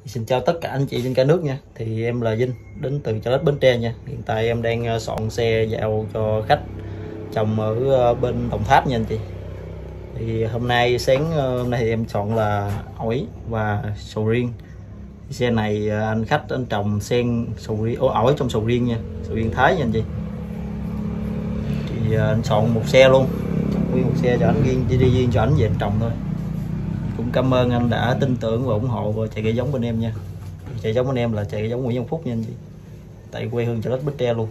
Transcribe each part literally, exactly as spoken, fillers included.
Xin chào tất cả anh chị trên cả nước nha. Thì em là Vinh, đến từ Chợ Bến Tre nha. Hiện tại em đang ờ, soạn xe vào cho khách chồng ở ờ, bên Đồng Tháp nha anh chị. Thì hôm nay sáng ờ, hôm nay thì em chọn là ổi và sầu riêng. Xe này ờ, anh khách anh trồng sen sầu riêng, ổi trong sầu riêng nha, sầu riêng Thái nha anh chị. Thì ờ, anh soạn một xe luôn, nguyên một xe cho anh riêng, chỉ đi riêng cho anh về anh trồng thôi. Cũng cảm ơn anh đã tin tưởng và ủng hộ chạy cây giống bên em nha. Chạy giống bên em là chạy giống Nguyễn Văn Phúc nha anh chị, tại quê hương Chợ Lách Bến Tre luôn.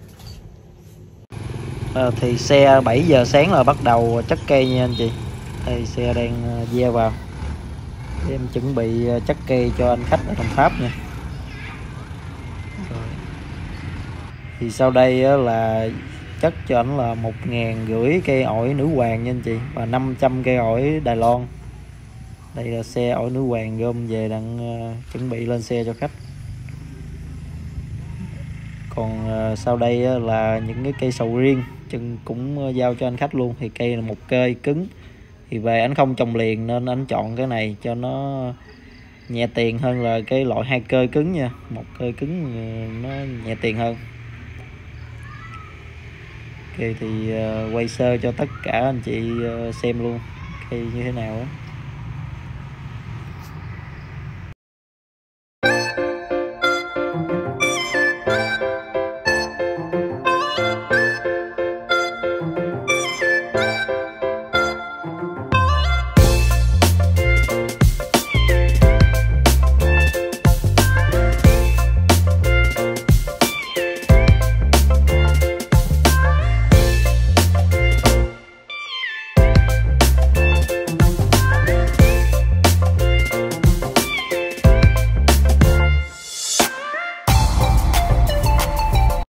À, thì xe bảy giờ sáng là bắt đầu chất cây nha anh chị. Đây xe đang gieo vào, em chuẩn bị chất cây cho anh khách ở Đồng Tháp nha. Rồi. Thì sau đây là chất cho anh là một ngàn rưỡi cây ổi nữ hoàng nha anh chị, và năm trăm cây ổi Đài Loan. Đây là xe ổi nữ hoàng gom về đang uh, chuẩn bị lên xe cho khách. Còn uh, sau đây uh, là những cái cây sầu riêng chân cũng uh, giao cho anh khách luôn. Thì cây là một cây cứng, thì về anh không trồng liền nên anh chọn cái này cho nó nhẹ tiền hơn là cái loại hai cây cứng nha. Một cây cứng uh, nó nhẹ tiền hơn. Ok thì uh, quay sơ cho tất cả anh chị uh, xem luôn cây như thế nào á.